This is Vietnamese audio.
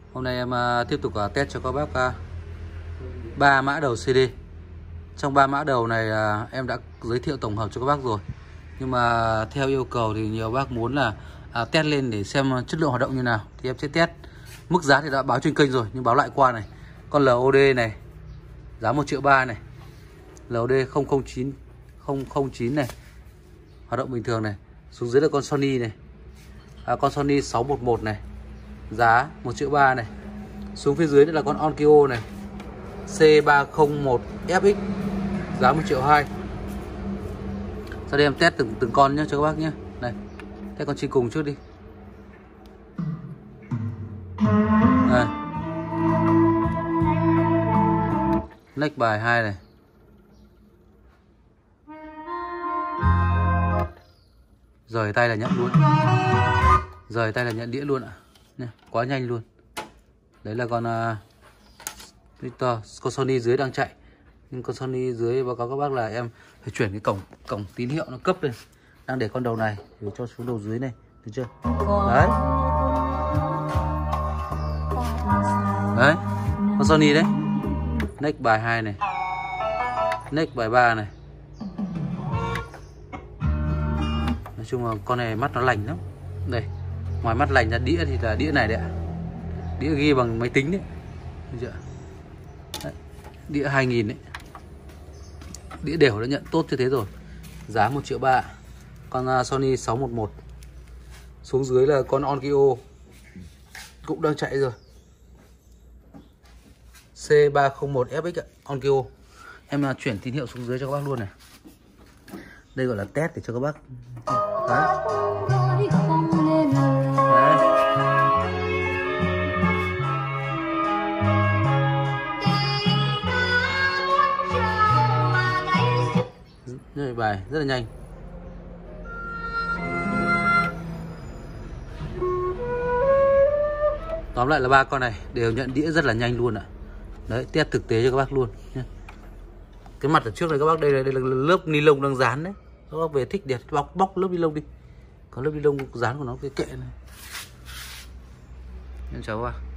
Hôm nay em tiếp tục test cho các bác 3 mã đầu CD. Trong 3 mã đầu này em đã giới thiệu tổng hợp cho các bác rồi. Nhưng mà theo yêu cầu thì nhiều bác muốn là test lên để xem chất lượng hoạt động như nào thì em sẽ test. Mức giá thì đã báo trên kênh rồi nhưng báo lại qua này. Con LOD này giá 1,3 triệu này. LOD 009 này. Hoạt động bình thường này. Xuống dưới là con Sony này. Con Sony 611 này. Giá 1,3 triệu này. Xuống phía dưới nữa là con Onkyo này. C301FX giá 1,2 triệu. Sau đây em test từng con nhé cho các bác nhé. Này, test con trên cùng trước đi. Này. Next bài 2 này. Rời tay là nhận luôn. Rời tay là nhận đĩa luôn ạ. Quá nhanh luôn. Đấy là con Victor, con Sony dưới đang chạy. Nhưng con Sony dưới báo cáo các bác là em phải chuyển cái cổng tín hiệu nó cấp lên. Đang để con đầu này để cho xuống đầu dưới này, được chưa? Đấy. Đấy, con Sony đấy. Next bài 2 này. Next bài 3 này. Nói chung là con này mắt nó lành lắm. Đây, ngoài mắt lành ra đĩa thì là đĩa này đấy ạ. Đĩa ghi bằng máy tính đấy. Được chưa? Đấy, đĩa 2000 đấy. Đĩa đều đã nhận tốt như thế rồi. Giá 1,3 triệu. Con Sony 611. Xuống dưới là con Onkyo cũng đang chạy rồi. C301FX ạ, Onkyo. Em chuyển tín hiệu xuống dưới cho các bác luôn này. Đây gọi là test để cho các bác. Đấy. Đấy. Bài rất là nhanh. Tóm lại là 3 con này đều nhận đĩa rất là nhanh luôn ạ. Đấy, test thực tế cho các bác luôn nhé. Cái mặt ở trước này các bác, đây là lớp ni lông đang dán đấy. Các bác về thích đẹp bóc lớp ni lông đi. Có lớp ni lông dán của nó cái kệ này. Em chào các bác.